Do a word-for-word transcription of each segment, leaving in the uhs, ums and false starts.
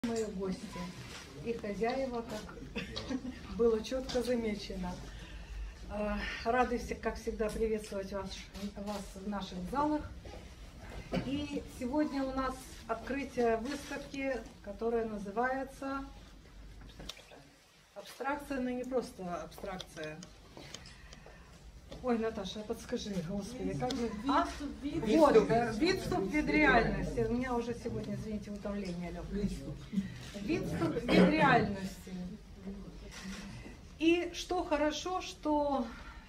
Мои гости и хозяева, как было четко замечено. Рады, как всегда, приветствовать вас, вас в наших залах. И сегодня у нас открытие выставки, которая называется «Абстракция», но не просто абстракция. Ой, Наташа, подскажи, господи, как же... А? Вот, «Відступ від реальности». У меня уже сегодня, извините, утомление легкое. «Відступ від реальности». И что хорошо, что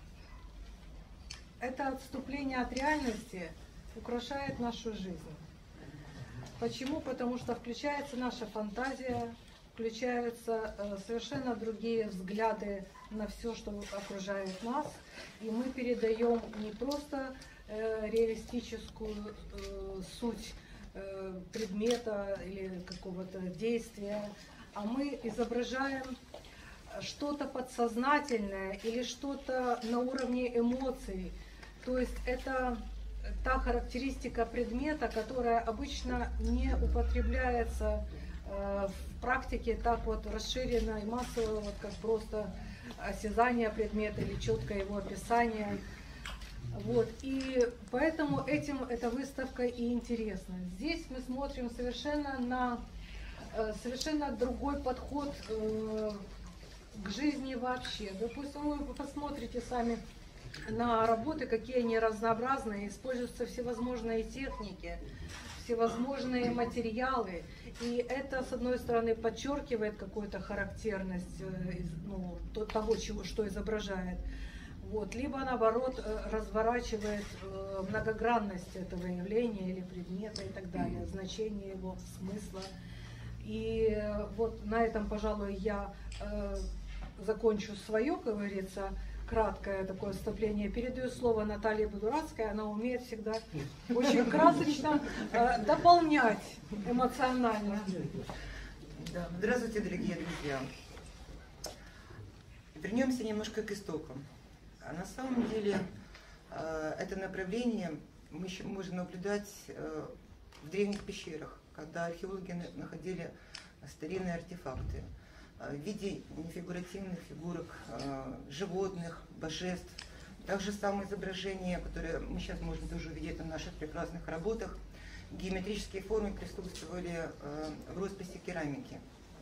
это отступление от реальности украшает нашу жизнь. Почему? Потому что включается наша фантазия, включаются совершенно другие взгляды на все, что окружает нас, и мы передаем не просто э, реалистическую э, суть э, предмета или какого-то действия, а мы изображаем что-то подсознательное или что-то на уровне эмоций. То есть это та характеристика предмета, которая обычно не употребляется э, в практике так вот расширенно и массово, вот как просто осязание предмета или четкое его описание. Вот. И поэтому этим эта выставка и интересна. Здесь мы смотрим совершенно на совершенно другой подход к жизни вообще. Допустим, вы посмотрите сами на работы, какие они разнообразные, используются всевозможные техники, всевозможные материалы, и это, с одной стороны, подчеркивает какую-то характерность ну, того, чего, что изображает, вот, либо, наоборот, разворачивает многогранность этого явления или предмета и так далее, значение его, смысла. И вот на этом, пожалуй, я э, закончу свое, как говорится, краткое такое вступление. Передаю слово Наталье Будуратской. Она умеет всегда очень красочно э, дополнять эмоционально. Да. Здравствуйте, дорогие друзья. Вернемся немножко к истокам. А на самом деле э, это направление мы еще можем наблюдать э, в древних пещерах, когда археологи находили старинные артефакты в виде нефигуративных фигурок животных, божеств. Также самое изображение, которое мы сейчас можем тоже увидеть на наших прекрасных работах, геометрические формы присутствовали в росписи керамики.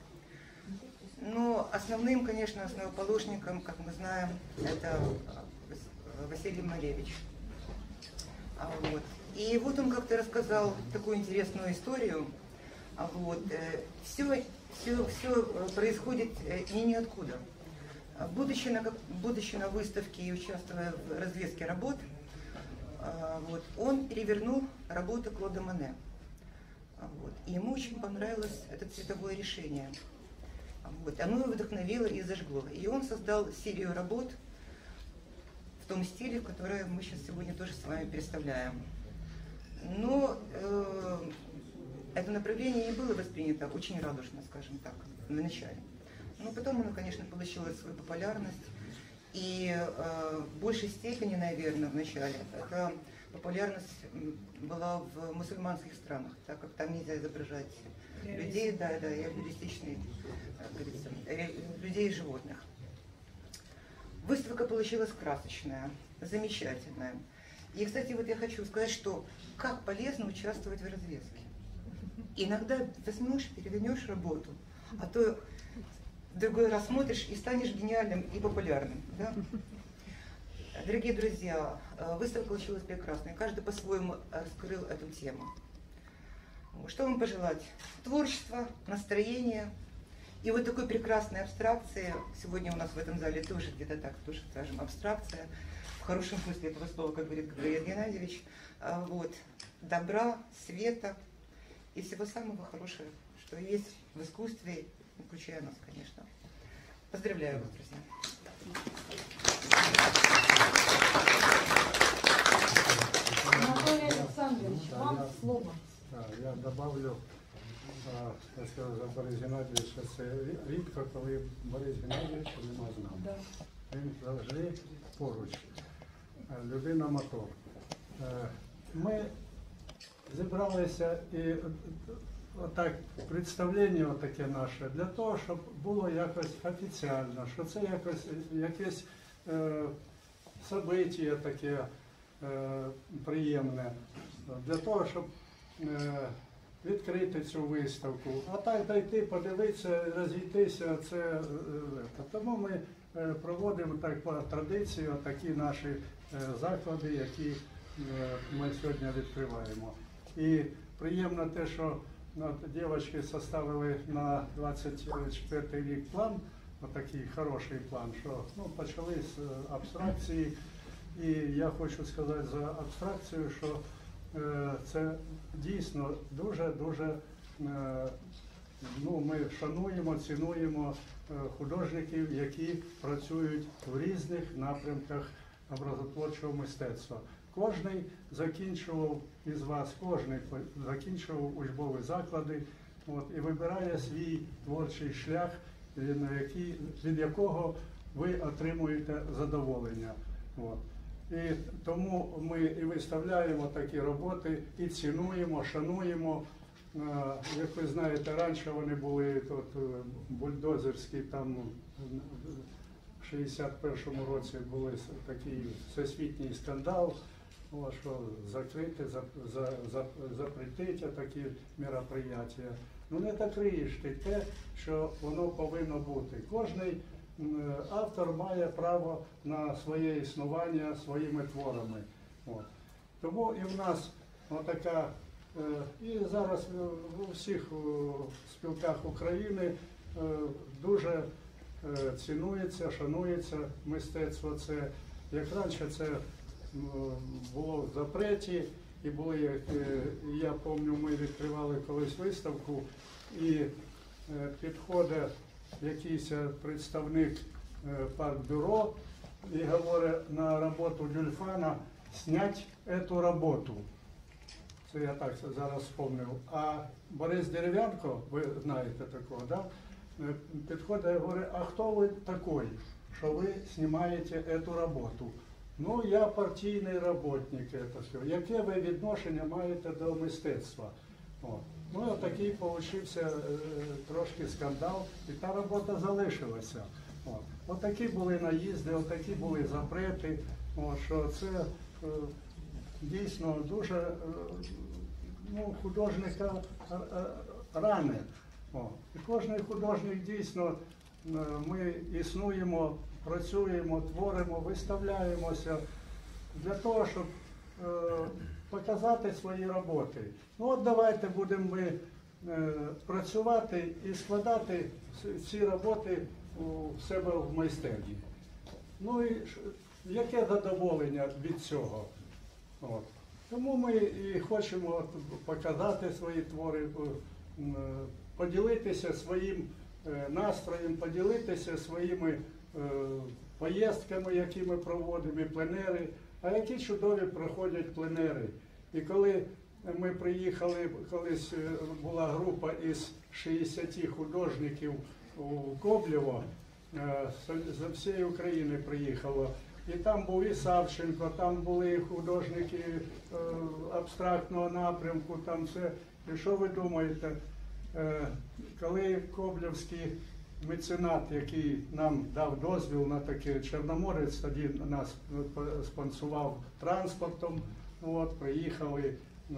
Но основным, конечно, основоположником, как мы знаем, это Василий Малевич. Вот. И вот он как-то рассказал такую интересную историю. Вот. Все, все, все происходит не ниоткуда. Будучи на, будучи на выставке и участвуя в развеске работ, вот, он перевернул работу Клода Моне. Вот. И ему очень понравилось это цветовое решение. Вот. Оно его вдохновило и зажгло. И он создал серию работ в том стиле, в котором мы сейчас сегодня тоже с вами представляем. Но э, это направление не было воспринято очень радужно, скажем так, на начале. Но потом оно, конечно, получило свою популярность. И э, в большей степени, наверное, в начале, эта популярность была в мусульманских странах, так как там нельзя изображать людей, да, да, и реалистичные, как говорится, людей и животных. Выставка получилась красочная, замечательная. И, кстати, вот я хочу сказать, что как полезно участвовать в развеске. Иногда возьмешь, перевернешь работу, а то в другой раз смотришь и станешь гениальным и популярным. Да? Дорогие друзья, выставка получилась прекрасной. Каждый по-своему раскрыл эту тему. Что вам пожелать? Творчество, настроение и вот такой прекрасной абстракции. Сегодня у нас в этом зале тоже где-то так, тоже, скажем, абстракция. В хорошем смысле этого слова, как говорит Гавриил Геннадьевич, вот, добра, света и всего самого хорошего, что есть в искусстве, включая нас, конечно. Поздравляю вас, друзья. Анатолий Александрович, вам я, слово. Да, я добавлю, що за Борис Геннадійович, це рідко, коли Борис Геннадійович нема з нами. Да. Він завжди поруч. Людина мотор. Ми зібралися і отак представлення таке наше, для того, щоб було якось офіціально, що це якось якесь е, событие таке е, приємне, для того, щоб е, відкрити цю виставку. А так дойти, подивитися, розійтися, це е, тому ми е, проводимо так по традиції такі наші е, заклади, які е, ми сьогодні відкриваємо. І приємно те, що от, дівчатки составили на двадцять четвертий рік план, отакий хороший план, що ну, почали з абстракції. І я хочу сказати за абстракцію, що е, це дійсно дуже-дуже, е, ну, ми шануємо, цінуємо е, художників, які працюють в різних напрямках образотворчого мистецтва. Кожний закінчував із вас, кожний закінчував учбові заклади, от, і вибирає свій творчий шлях, на який, від якого ви отримуєте задоволення. От. І тому ми і виставляємо такі роботи, і цінуємо, шануємо. Як ви знаєте, раніше вони були тут бульдозерські, там в шістдесят першому році був такий всесвітній скандал, що закрити, за, за, запретити такі мероприятия. Ну не закриєш ти те, що воно повинно бути. Кожний автор має право на своє існування своїми творами. От. Тому і в нас отака, і зараз у всіх спілках України дуже цінується, шанується мистецтво. Це, як раніше це було в запреті, і були, я пам'ятаю, ми відкривали колись виставку, і підходить якийсь представник паркбюро і говорить на роботу Гюльфана «снять эту роботу». Це я так зараз вспомнив. А Борис Дерев'янко, ви знаєте такого, да? Підходить і говорить: а хто ви такий, що ви знімаєте эту роботу? Ну, я партійний роботник, це все. Яке ви відношення маєте до мистецтва? От. Ну, такий получився е, трошки скандал, і та робота залишилася. От. Отакі були наїзди, отакі були запрети, от, що це е, дійсно дуже е, ну, художника е, е, ране. От. І кожен художник дійсно, е, ми існуємо, працюємо, творимо, виставляємося для того, щоб е, показати свої роботи. Ну от давайте будемо ми е, працювати і складати ці роботи у себе в майстерні. Ну і яке задоволення від цього? От. Тому ми і хочемо показати свої твори, е, поділитися своїм е, настроєм, поділитися своїми е, поїздками, які ми проводимо, і пленери. А які чудові проходять пленери. І коли ми приїхали, колись була група із шістдесяти художників у Коблєво, з всієї України приїхало. І там був і Савченко, там були художники абстрактного напрямку, там все. І що ви думаєте, коли Коблівський меценат, який нам дав дозвіл на таке, Чорноморець тоді нас спонсував транспортом, от, приїхали е,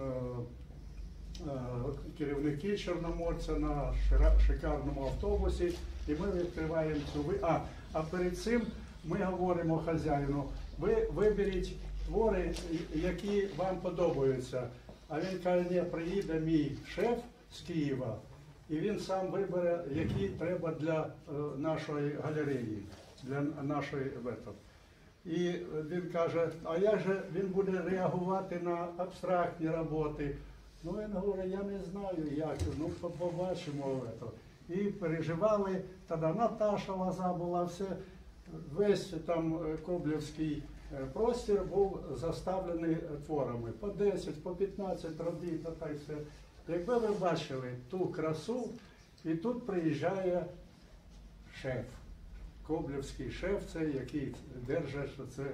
е, керівники Чорноморця на шикарному автобусі, і ми відкриваємо цю ви. А, а перед цим ми говоримо хазяїну: ви виберіть твори, які вам подобаються. А він каже: ні, приїде мій шеф з Києва, і він сам вибере, які треба для е, нашої галереї, для нашої виставки. І він каже: а як же він буде реагувати на абстрактні роботи? Ну, він говорить: я не знаю як, ну побачимо. І переживали, тоді Наташа Лоза була, все, весь там Коблівський простір був заставлений творами. По десять, по п'ятнадцять робіт, та й все. Якби ви бачили ту красу, і тут приїжджає шеф, Коблівський шеф, цей, який держить це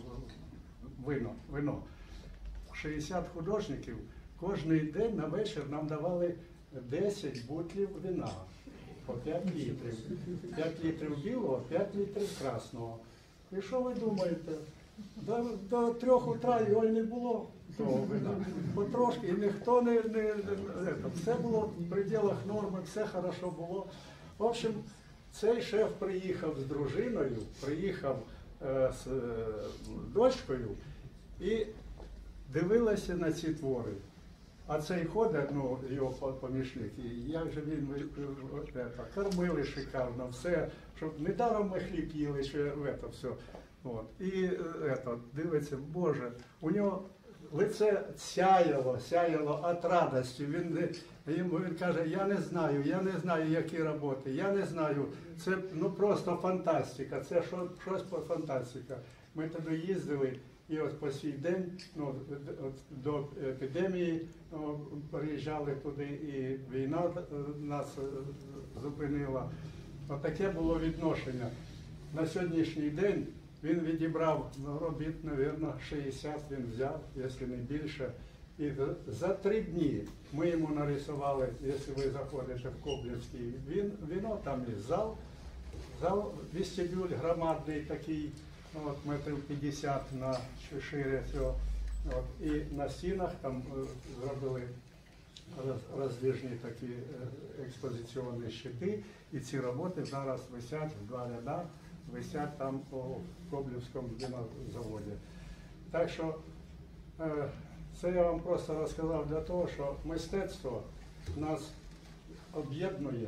вино. вино. шістдесят художників кожен день на вечір нам давали десять бутлів вина по п'ять літрів. п'ять літрів білого, п'ять літрів красного. І що ви думаєте? До, до трьох утра його й не було, того вина. Потрошки, і ніхто не, не, не, не все було в пределах норми, все хорошо було. В общем, цей шеф приїхав з дружиною, приїхав е, з е, дочкою і дивилася на ці твори. А цей ходить, ну, його помічник, і як же він це, кормили шикарно, все, щоб недаром ми хліб їли, що це все. От. І это, дивиться, Боже, у нього лице сяяло, сяяло від радості. Він, йому, він каже, я не знаю, я не знаю, які роботи, я не знаю. Це ну, просто фантастика, це що, щось по фантастика. Ми туди їздили, і от по сій день, ну, до епідемії ну, приїжджали туди, і війна нас зупинила. Отаке було відношення. На сьогоднішній день він відібрав ну, робіт, мабуть, шістдесят він взяв, якщо не більше. І за три дні ми йому нарисували, якщо ви заходите в Коблівський, він, віно, там є зал, зал, вестибюль громадний такий, от, метрів п'ятдесят на шире цього. От, і на стінах там е, зробили роз, роздвижні такі е, експозиційні щити, і ці роботи зараз висять в два ряда, висять там по Коблівському винозаводі. Так що е, це я вам просто розказав для того, що мистецтво нас об'єднує.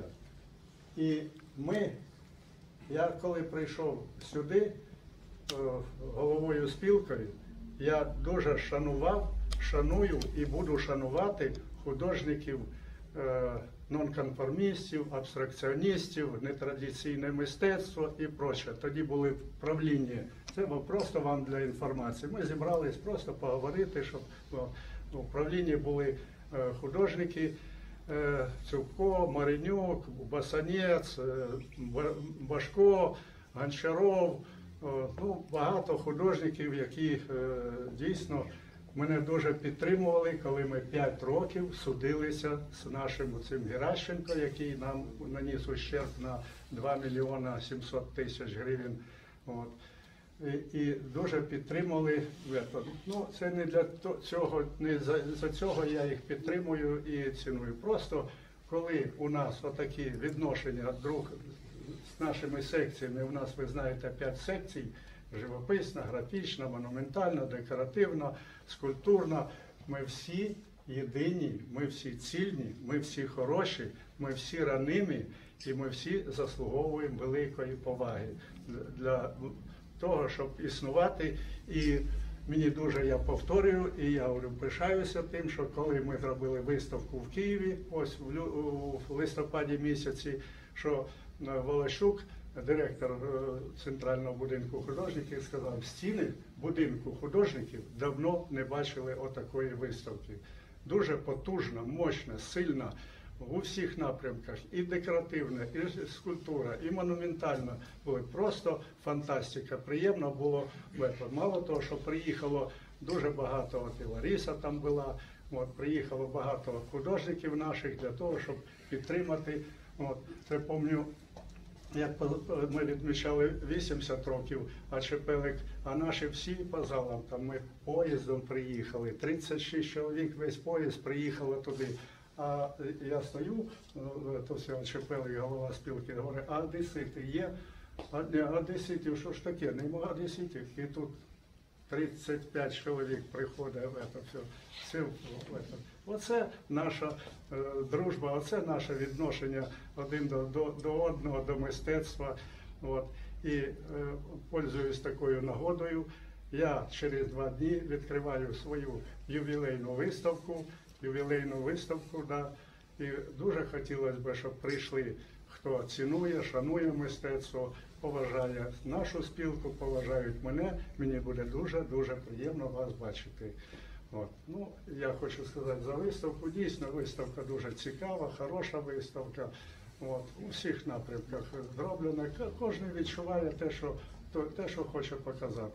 І ми, я коли прийшов сюди е, головою спілкою, я дуже шанував, шаную і буду шанувати художників, е, нонконформістів, абстракціоністів, нетрадиційне мистецтво і проче. Тоді були в правлінні. Це було просто вам для інформації. Ми зібрались просто поговорити, щоб ну, в управлінні були е, художники е, Цюбко, Маринюк, Басанець, е, Башко, Гончаров, е, ну, багато художників, які е, дійсно мене дуже підтримували, коли ми п'ять років судилися з нашим цим Геращенко, який нам наніс ущерб на два мільйони сімсот тисяч гривень. От. І, і дуже підтримували. Ну, це не для цього, не за, за цього я їх підтримую і ціную. Просто коли у нас отакі відношення друг з нашими секціями, у нас, ви знаєте, п'ять секцій, живописна, графічна, монументальна, декоративна, скульптурна. Ми всі єдині, ми всі цільні, ми всі хороші, ми всі ранимі і ми всі заслуговуємо великої поваги для того, щоб існувати. І мені дуже, я повторюю, і я говорю, пишаюся тим, що коли ми зробили виставку в Києві, ось в листопаді місяці, що Волощук, директор Центрального будинку художників, сказав, стіни будинку художників давно не бачили отакої виставки. Дуже потужна, мощна, сильна, у всіх напрямках, і декоративна, і скульптура, і монументальна. Були просто фантастика. Приємно було. Мало того, що приїхало дуже багато, от і Лариса там була, от, приїхало багато художників наших для того, щоб підтримати. От, це пам'ятаю, як ми відмічали вісімдесят років, а Чепелик, а наші всі по залам, там ми поїздом приїхали, тридцять шість чоловік, весь поїзд приїхало туди. А я стою, то все, Чепелик, голова спілки, говорить, а одесити є? А не, одеситів, що ж таке, нема одеситів. І тут тридцять п'ять чоловік приходить в це все. все в це. Оце наша е, дружба, оце наше відношення один до, до, до одного, до мистецтва. От. І е, пользуюсь такою нагодою, я через два дні відкриваю свою ювілейну виставку, ювілейну виставку, да. І дуже хотілося б, щоб прийшли, хто цінує, шанує мистецтво, поважає нашу спілку, поважають мене. Мені буде дуже-дуже приємно вас бачити. От. Ну, я хочу сказати за виставку. Дійсно, виставка дуже цікава, хороша виставка. От. У всіх напрямках зроблена. Кожен відчуває те, що, те, що хоче показати.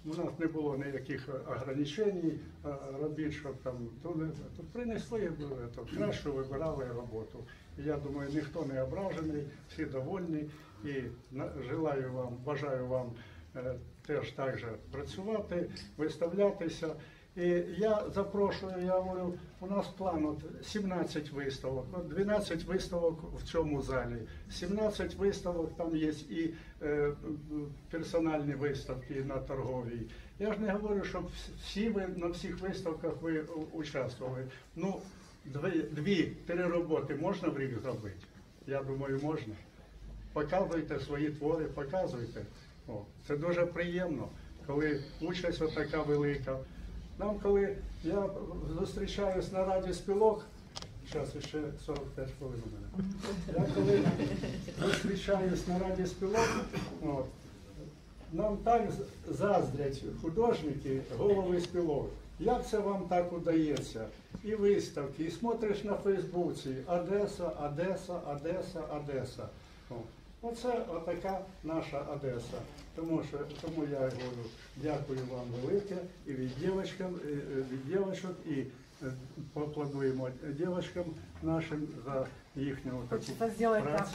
у нас не було ніяких ограничень робити, щоб там тут принесли, то краще вибирали роботу. І я думаю, ніхто не ображений, всі довольні. І желаю вам, бажаю вам теж так же працювати, виставлятися. І я запрошую, я говорю, у нас план от сімнадцять виставок, от дванадцять виставок в цьому залі, сімнадцять виставок, там є і е, персональні виставки на торговій. Я ж не говорю, щоб всі ви на всіх виставках ви участвували. Ну, дві, дві перероботи можна в рік зробити? Я думаю, можна. Показуйте свої твори, показуйте. О, це дуже приємно, коли участь отака велика. Нам, коли я зустрічаюсь на Раді спілок, зараз ще сорок п'ять хвилин у мене, я коли зустрічаюсь на Раді спілок, от, нам так заздрять художники, голови спілок. Як це вам так удається? І виставки, і смотриш на Фейсбуці Одеса, Одеса, Одеса, Одеса. О. Оце отака наша Одеса. Тому що тому я говорю, дякую вам велике і від дівчатам, від дівчат, і поаплодуємо дівчатам нашим за їхню таку працю.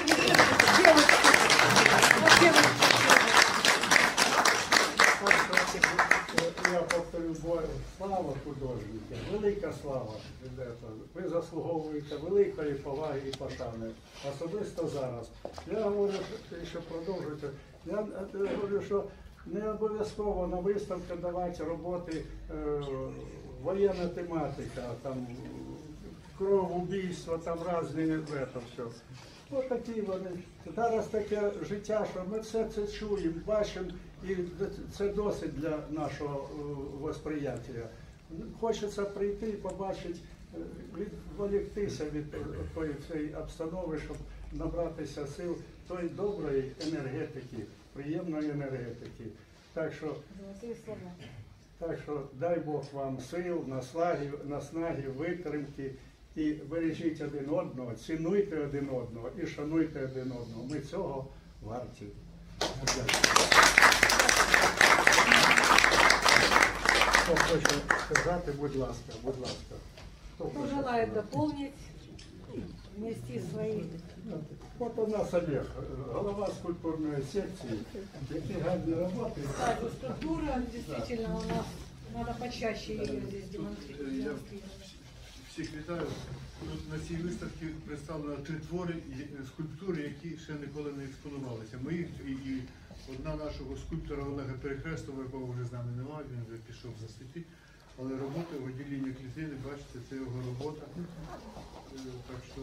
Я повторю, слава художникам, велика слава. Ви заслуговуєте великої поваги і пошани. Особисто зараз. Я говорю, що продовжуйте. Я говорю, що не обов'язково на виставку давати роботи е, воєнна тематика, там кров, убійство, там різні це все. Ось такі вони. Зараз таке життя, що ми все це чуємо, бачимо, і це досить для нашого восприяття. Хочеться прийти і побачити, відволіктися від цієї обстанови, щоб набратися сил тої доброї енергетики, приємної енергетики. Так що, так що дай Бог вам сил, наснаги, наснаги, витримки. І бережіть один одного, цінуйте один одного і шануйте один одного. Ми цього варті. Хто хоче сказати, будь ласка, будь ласка. Хто желає доповнити, внести свої. От у нас Олег, голова скульптурної секції, які гарні роботи. Кстати, скульптура, дійсно, у нас, треба почаще її здесь демонструвати. Всіх вітаю. Тут на цій виставці представлено три твори скульптури, які ще ніколи не експонувалися. Моїх і, і одна нашого скульптора Олега Перехрестова, якого вже з нами немає, він вже пішов за світи. Але робота виділення клітини, бачите, це його робота. Так що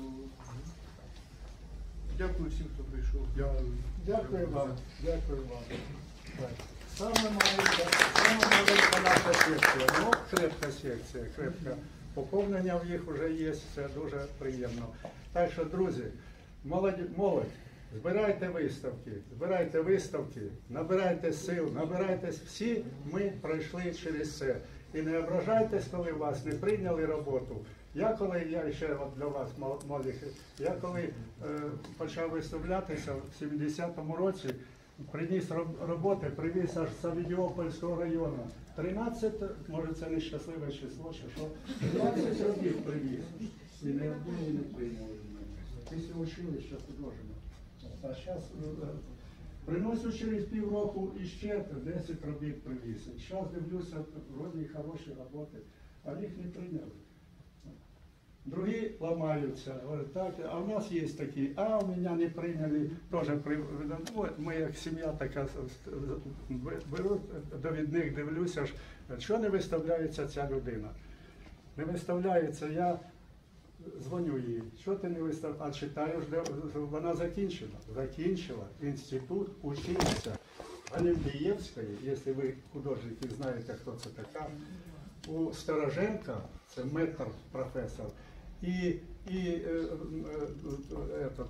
дякую всім, хто прийшов. Дякую. Дякую вам. Дякую вам. Саме маленька, саме маленька наша секція. Ну, крепка секція, крепка. Поповнення в їх вже є, це дуже приємно. Так що, друзі, молодь, молодь, збирайте виставки, збирайте виставки, набирайте сил, набирайтесь всі, ми пройшли через це. І не ображайтесь, коли вас не прийняли роботу. Я коли, я ще от для вас, молодих, я коли е, почав виставлятися в сімдесятому році, приніс роботи, привіз аж з Авідіопольського району. тринадцять, може це нещасливе число, чи що, тринадцять робіт привіз. І не одного не прийняли мене. Після училища художнього. А зараз приносю через півроку іще десять робіт привіз. Зараз дивлюся, вроді хороші роботи, а їх не прийняли. Другі ламаються, говорять, так, а у нас є такі, а у мене не прийняли, теж при... ми як сім'я така, беру довідник, дивлюся, що не виставляється ця людина. Не виставляється, я дзвоню їй, що ти не виставляєш, а читаю, вона закінчила, закінчила інститут, училася Галілеєвської, якщо ви художники знаєте, хто це така, у Стороженка, це метр професор, і, і е, е, этот,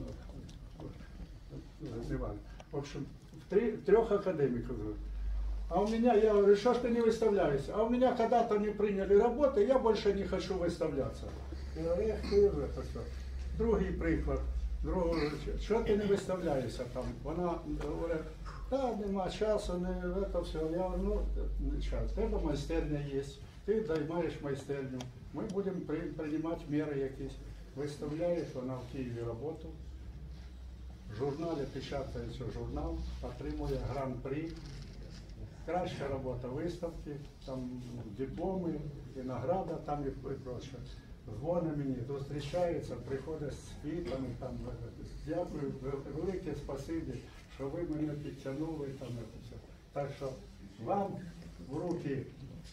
е, в общем, в, три, в трех академиков. А у меня, я говорю, что ж ты не выставляешься? А у меня когда-то не приняли работу, я больше не хочу выставляться. Я говорю, эх, ты это все. Другий приклад. Другого, що ти не виставляєшся там? Вона говорить, Та нема часу, не це все. Я говорю, ну, не час. В тебе майстерня є, ти дай маєш майстерню. Ми будемо при- приймати міри якісь. Виставляєш вона в Києві роботу. В журналі печатається журнал, отримує гран-при. Краща робота виставки, там дипломи, і награда, там і проче. Дзвони мені, зустрічаються, приходять з квітами, там, дякую, велике спасибі, що ви мене підтягнули, там, це все. Так що вам в руки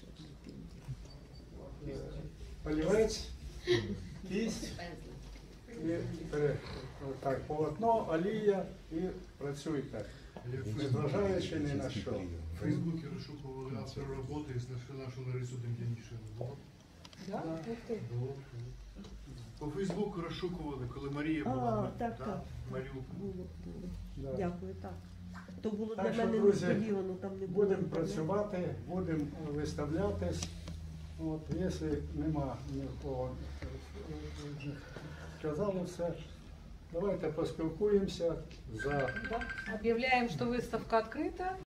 е, олівець, кість, і е, так, полотно, олія і працюйте, незважаючи ні на що. В Фейсбуці розшукували автора роботи з нашу, нашу Ларису Дем'янішину. Да? Ух ты. По Фейсбуку розшукували, коли Марія А, була так, да, так. Маріуполь. Було, було. Да. Дякую, так. То було Так для що, мене друзі, несподівано, там не було. Будемо інтернету. працювати, будемо виставлятись. От, якщо нема нікого, е, сказали все, давайте поспілкуємося за Да. Объявляем, что выставка открыта.